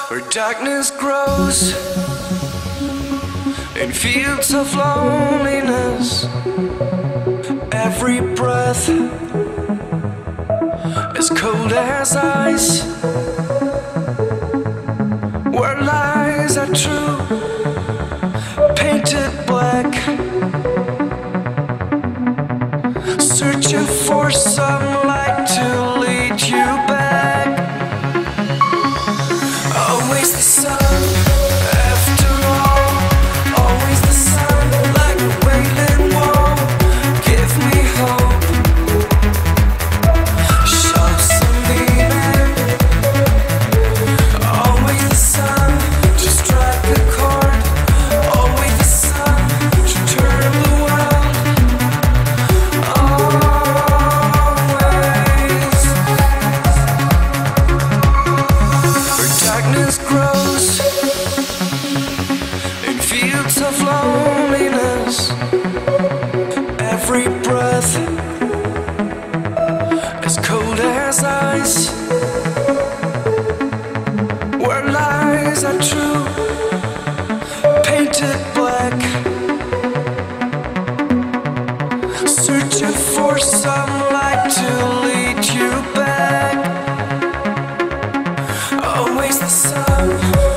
where darkness grows in fields of loneliness. Every breath as cold as ice, where lies are true, painted black, searching for some light to lead you back. Always the sun, after all, always the sun, like a wailing wall. Give me hope, show some meaning. Always the sun, to strike a chord. Always the sun, to turn the world. Always. Where darkness grows in fields of loneliness. Every breath as cold as ice, where lies are true, painted black, searching for some light to lead you back. Always the sun.